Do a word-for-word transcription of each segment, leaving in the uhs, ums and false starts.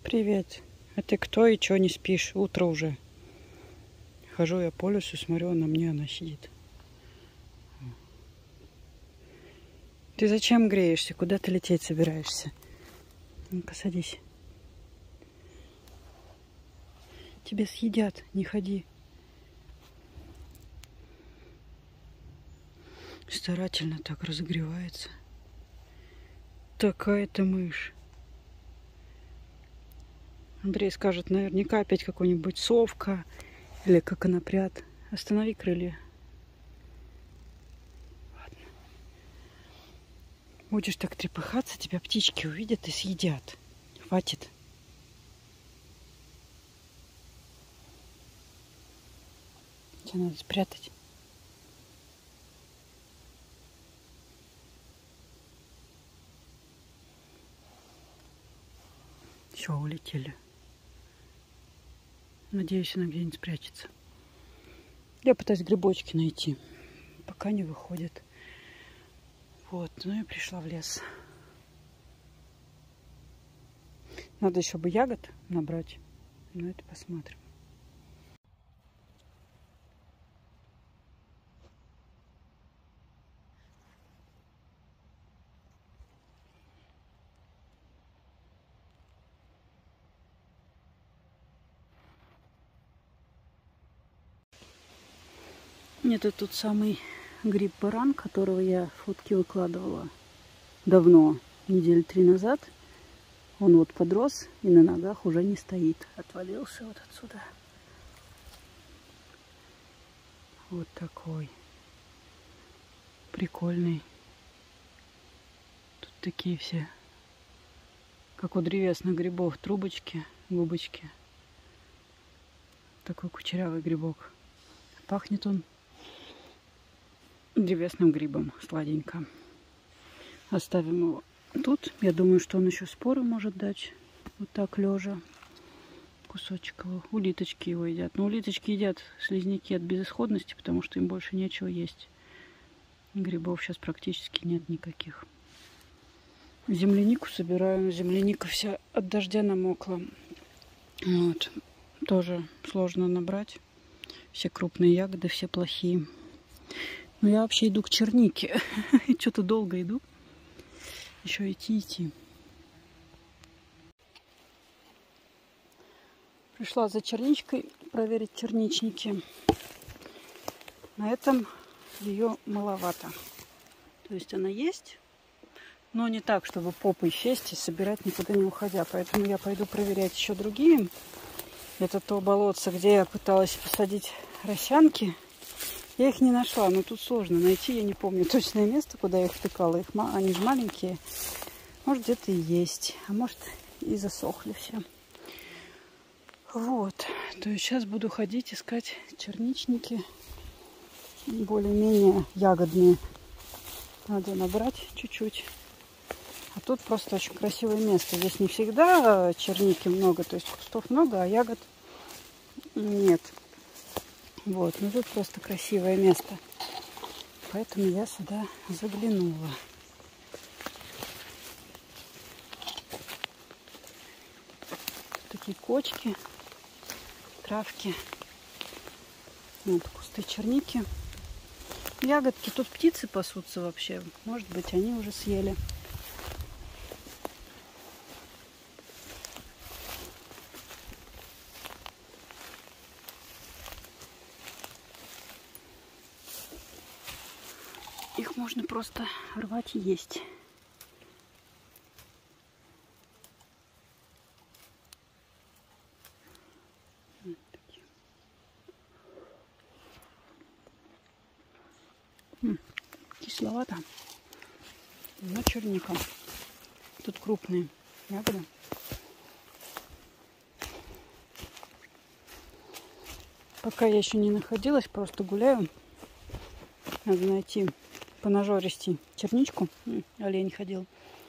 Привет. А ты кто и чё не спишь? Утро уже. Хожу я по лесу, смотрю, на мне она сидит. Ты зачем греешься? Куда ты лететь собираешься? Ну-ка, садись. Тебя съедят, не ходи. Старательно так разогревается. Такая-то мышь. Андрей скажет, наверняка опять какой-нибудь совка или коконопряд. Останови крылья. Ладно. Будешь так трепыхаться, тебя птички увидят и съедят. Хватит. Тебя надо спрятать. Все, улетели. Надеюсь, она где-нибудь спрячется. Я пытаюсь грибочки найти. Пока не выходит. Вот, ну и пришла в лес. Надо еще бы ягод набрать. Но это посмотрим. Это тот самый гриб-баран, которого я фотки выкладывала давно, недели три назад. Он вот подрос и на ногах уже не стоит. Отвалился вот отсюда. Вот такой. Прикольный. Тут такие все, как у древесных грибов, трубочки, губочки. Такой кучерявый грибок. Пахнет он древесным грибом, сладенько. Оставим его тут. Я думаю, что он еще споры может дать. Вот так лежа. Кусочек его. Улиточки его едят. Но улиточки едят слизняки от безысходности, потому что им больше нечего есть. Грибов сейчас практически нет никаких. Землянику собираю. Земляника вся от дождя намокла. Вот. Тоже сложно набрать. Все крупные ягоды, все плохие. Но я вообще иду к чернике. Что-то долго иду. Еще идти, идти. Пришла за черничкой проверить черничники. На этом ее маловато. То есть она есть, но не так, чтобы попой сесть и собирать, никуда не уходя. Поэтому я пойду проверять еще другие. Это то болотце, где я пыталась посадить росянки. Я их не нашла, но тут сложно найти. Я не помню точное место, куда я их втыкала. Их, они же маленькие. Может, где-то и есть. А может, и засохли все. Вот. То есть сейчас буду ходить, искать черничники. Более-менее ягодные. Надо набрать чуть-чуть. А тут просто очень красивое место. Здесь не всегда черники много. То есть кустов много, а ягод нет. Вот, ну тут просто красивое место. Поэтому я сюда заглянула. Тут такие кочки, травки. Вот кусты черники. Ягодки. Тут птицы пасутся вообще. Может быть, они уже съели. Их можно просто рвать и есть. М-м, кисловато, но черника. Тут крупные ягоды. Пока я еще не находилась, просто гуляю. Надо найти понажористей черничку. Олень ходил.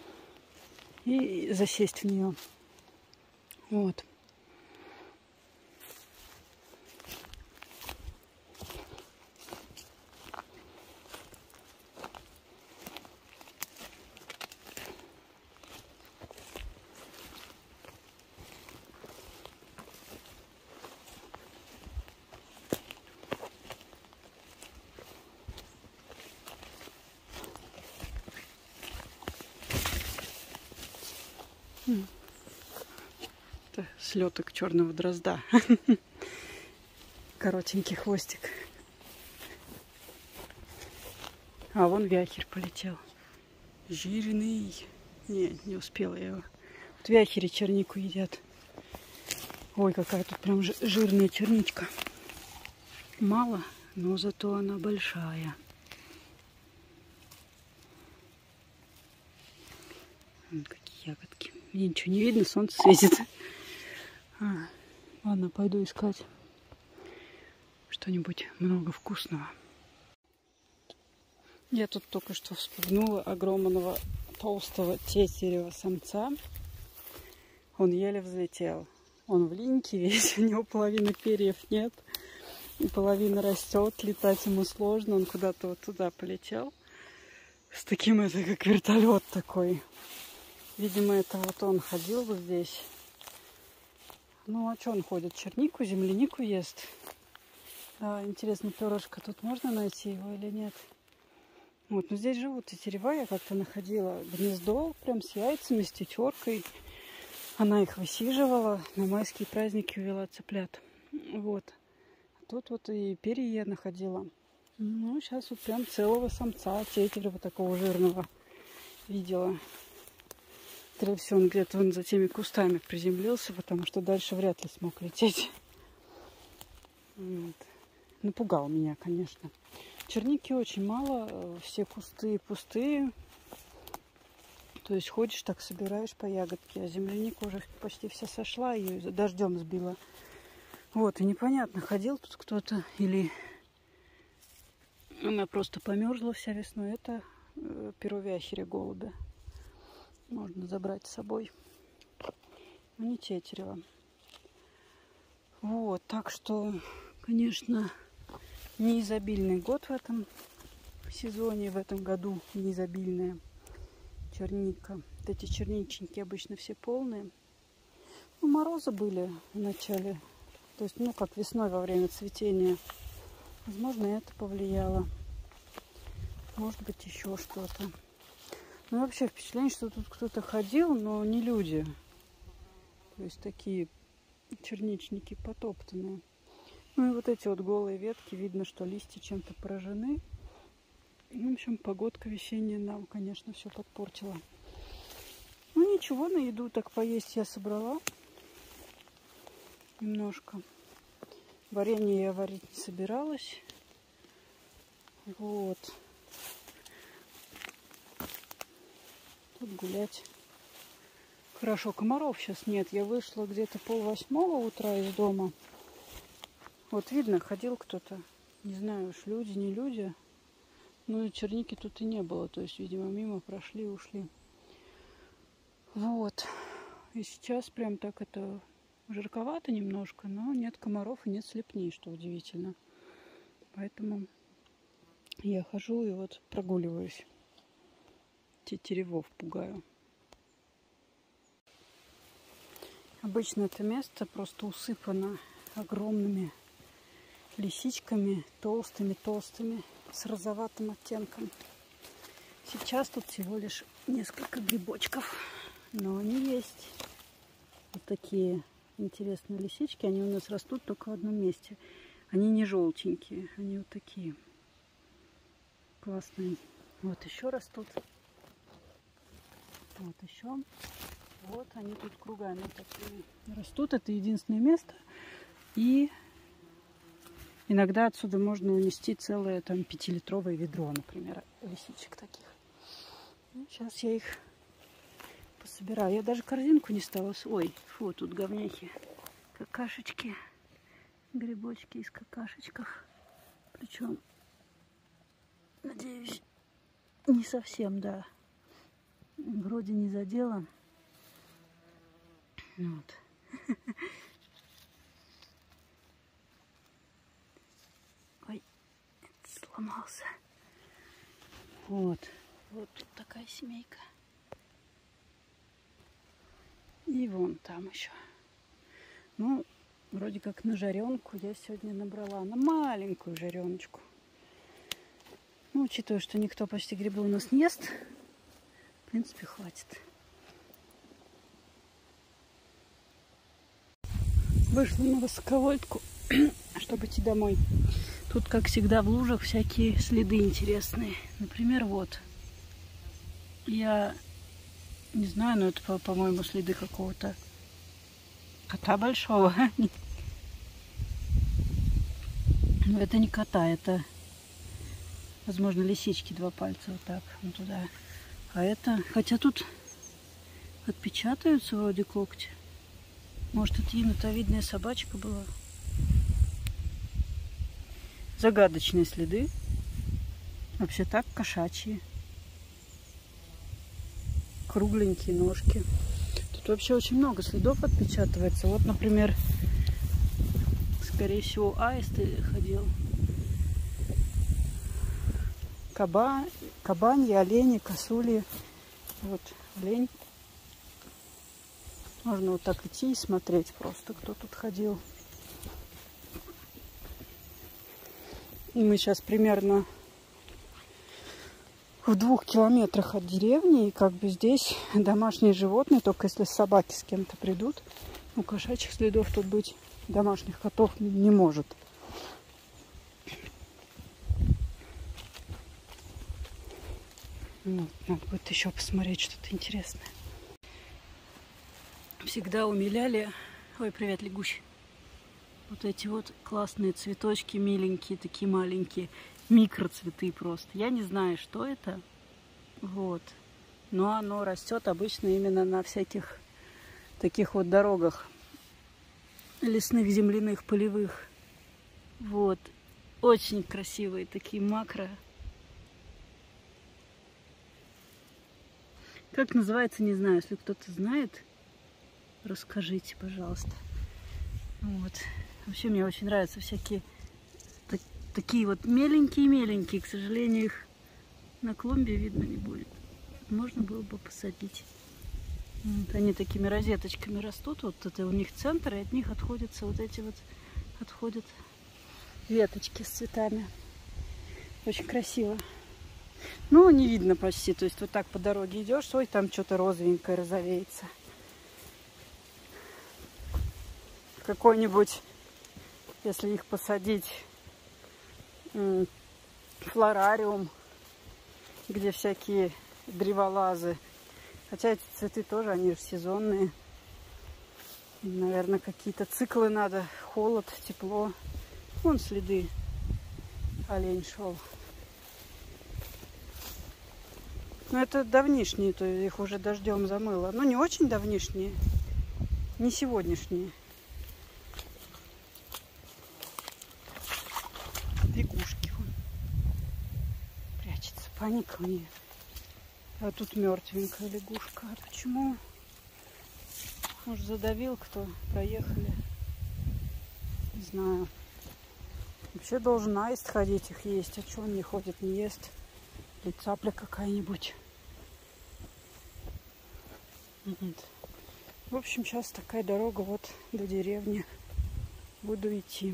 И засесть в нее. Вот. Это слеток черного дрозда. Коротенький хвостик. А вон вяхерь полетел. Жирный. Не, не успела я его. Вот вяхери чернику едят. Ой, какая тут прям жирная черничка. Мало, но зато она большая. Вон какие ягодки. Мне ничего не видно, солнце светит. А, ладно, пойду искать что-нибудь много вкусного. Я тут только что вспугнула огромного толстого тетерева самца. Он еле взлетел. Он в линьке весь, у него половины перьев нет. И половина растет, летать ему сложно. Он куда-то вот туда полетел. С таким, это как вертолет такой. Видимо, это вот он ходил вот здесь. Ну, а что он ходит? Чернику, землянику ест. Да, интересно, перышко тут можно найти его или нет? Вот, но здесь живут тетерева. Я как-то находила гнездо прям с яйцами, с тетеркой. Она их высиживала. На майские праздники увела цыплят. Вот. А тут вот и перья я находила. Ну, сейчас вот прям целого самца, тетерева такого жирного видела. Скорее всего, он где-то он за теми кустами приземлился, потому что дальше вряд ли смог лететь. Вот. Напугал меня, конечно. Черники очень мало, все кусты пустые. То есть ходишь так, собираешь по ягодке, а земляника уже почти вся сошла, ее дождем сбила. Вот, и непонятно, ходил тут кто-то или она просто померзла вся весной. Это э, перо вяхеря голубя. Можно забрать с собой. Но не тетерева. Вот, так что, конечно, не изобильный год в этом сезоне, в этом году не изобильная черника. Вот эти черничники обычно все полные. Ну, морозы были в начале. То есть, ну, как весной во время цветения. Возможно, это повлияло. Может быть, еще что-то. Ну, вообще впечатление, что тут кто-то ходил, но не люди. То есть, такие черничники потоптанные. Ну, и вот эти вот голые ветки. Видно, что листья чем-то поражены. В общем, погодка весенняя нам, конечно, все подпортила. Ну, ничего, на еду так поесть я собрала. Немножко. Варенье я варить не собиралась. Вот. Тут гулять. Хорошо, комаров сейчас нет. Я вышла где-то полвосьмого утра из дома. Вот видно, ходил кто-то. Не знаю, уж люди, не люди. Ну и черники тут и не было. То есть, видимо, мимо прошли, ушли. Вот. И сейчас прям так это жарковато немножко, но нет комаров и нет слепней, что удивительно. Поэтому я хожу и вот прогуливаюсь. Тетеревов пугаю. Обычно это место просто усыпано огромными лисичками, толстыми-толстыми, с розоватым оттенком. Сейчас тут всего лишь несколько грибочков, но они есть. Вот такие интересные лисички. Они у нас растут только в одном месте. Они не желтенькие, они вот такие классные. Вот еще растут. Вот еще. Вот они тут кругами такие растут. Это единственное место. И иногда отсюда можно унести целое там пятилитровое ведро, например, лисичек таких. Ну, сейчас я их пособираю. Я даже корзинку не стала. Ой, фу, тут говняхи. Какашечки. Грибочки из какашечках. Причем, надеюсь, не совсем, да. Вроде не задела. Вот. Ой, сломался. Вот. Вот тут такая семейка. И вон там еще. Ну, вроде как на жаренку я сегодня набрала. На маленькую жареночку. Ну, учитывая, что никто почти грибы у нас не ест, в принципе, хватит. Вышла на высоковольтку, чтобы идти домой. Тут, как всегда, в лужах всякие следы интересные. Например, вот. Я не знаю, но это, по-моему, следы какого-то кота большого. Но это не кота, это, возможно, лисички, два пальца вот так, вот туда. А это, хотя тут отпечатаются вроде когти. Может, это енотовидная собачка была. Загадочные следы. Вообще так кошачьи. Кругленькие ножки. Тут вообще очень много следов отпечатывается. Вот, например, скорее всего, аист ходил. Каба, кабаньи, олени, косули. Вот олень. Можно вот так идти и смотреть просто, кто тут ходил. И мы сейчас примерно в двух километрах от деревни. И как бы здесь домашние животные, только если собаки с кем-то придут. У кошачьих следов тут быть, домашних котов не может. Ну, надо будет еще посмотреть что-то интересное. Всегда умиляли... Ой, привет, лягусь. Вот эти вот классные цветочки, миленькие, такие маленькие. Микроцветы просто. Я не знаю, что это. Вот. Но оно растет обычно именно на всяких таких вот дорогах. Лесных, земляных, полевых. Вот. Очень красивые такие макро. Как называется, не знаю. Если кто-то знает, расскажите, пожалуйста. Вот. Вообще мне очень нравятся всякие так, такие вот меленькие-меленькие. К сожалению, их на клумбе видно не будет. Можно было бы посадить. Вот. Они такими розеточками растут. Вот это у них центр, и от них отходятся вот эти вот отходят веточки с цветами. Очень красиво. Ну, не видно почти. То есть вот так по дороге идешь, ой, там что-то розовенькое розовеется. Какой-нибудь, если их посадить, флорариум, где всякие древолазы. Хотя эти цветы тоже, они же сезонные. Наверное, какие-то циклы надо. Холод, тепло. Вон следы. Олень шел. Но это давнишние, то их уже дождем замыло. Ну, не очень давнишние, не сегодняшние. Лягушки вон. Прячется. Паника у нее. А тут мертвенькая лягушка. А почему? Может, задавил кто? Проехали. Не знаю. Вообще должен аист ходить, их есть. А что он не ходит, не ест? Или цапля какая-нибудь. В общем, сейчас такая дорога вот до деревни. Буду идти.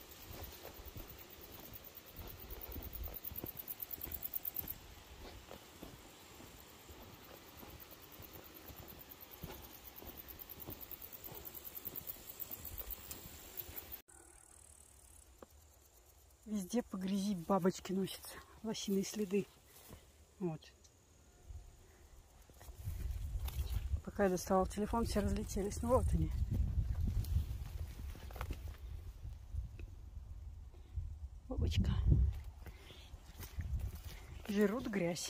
Везде по грязи бабочки носятся. Лосиные следы. Вот. Пока я доставала телефон, все разлетелись. Ну вот они. Бабочка. Жрут грязь.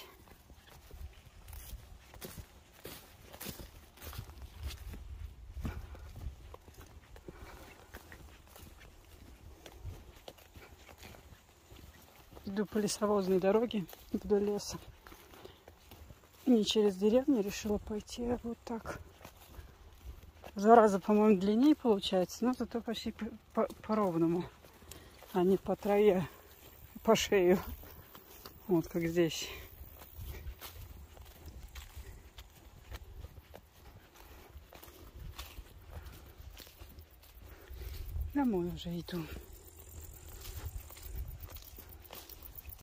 Иду по лесовозной дороге вдоль леса. Не через деревню решила пойти, а вот так. Зараза, по-моему, длиннее получается, но зато почти по-ровному, по, по а не по траве, по шею. Вот как здесь. Домой уже иду.